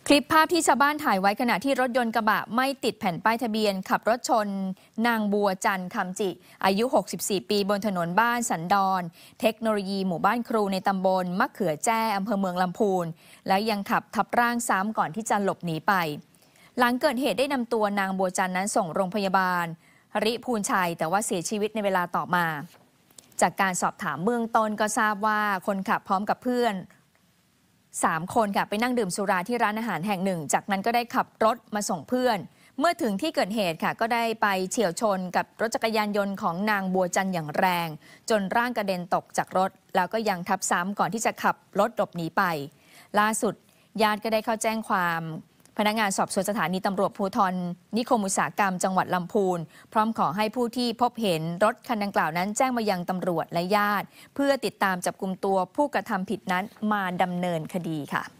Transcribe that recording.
คลิปภาพที่ชาวบ้านถ่ายไว้ขณะที่รถยนต์กระบะไม่ติดแผ่นป้ายทะเบียนขับรถชนนางบัวจันทร์คำจิอายุ 64 ปีบนถนนบ้านสันดอนเทคโนโลยีหมู่บ้านครูในตำบลมะเขือแจ้อำเภอเมืองลำพูนและยังขับทับร่างซ้ำก่อนที่จะหลบหนีไปหลังเกิดเหตุได้นำตัวนางบัวจันทร์นั้นส่งโรงพยาบาลริพูนชัยแต่ว่าเสียชีวิตในเวลาต่อมาจากการสอบถามเบื้องต้นก็ทราบว่าคนขับพร้อมกับเพื่อน3 คนค่ะไปนั่งดื่มสุราที่ร้านอาหารแห่งหนึ่งจากนั้นก็ได้ขับรถมาส่งเพื่อนเมื่อถึงที่เกิดเหตุค่ะก็ได้ไปเฉี่ยวชนกับรถจักรยานยนต์ของนางบัวจันทร์อย่างแรงจนร่างกระเด็นตกจากรถแล้วก็ยังทับซ้ำก่อนที่จะขับรถหลบหนีไปล่าสุดญาติก็ได้เข้าแจ้งความพนักงานสอบสวนสถานีตำรวจภูธรนิคมอุตสาหกรรมจังหวัดลำพูนพร้อมขอให้ผู้ที่พบเห็นรถคันดังกล่าวนั้นแจ้งมายังตำรวจและญาติเพื่อติดตามจับกุมตัวผู้กระทำผิดนั้นมาดำเนินคดีค่ะ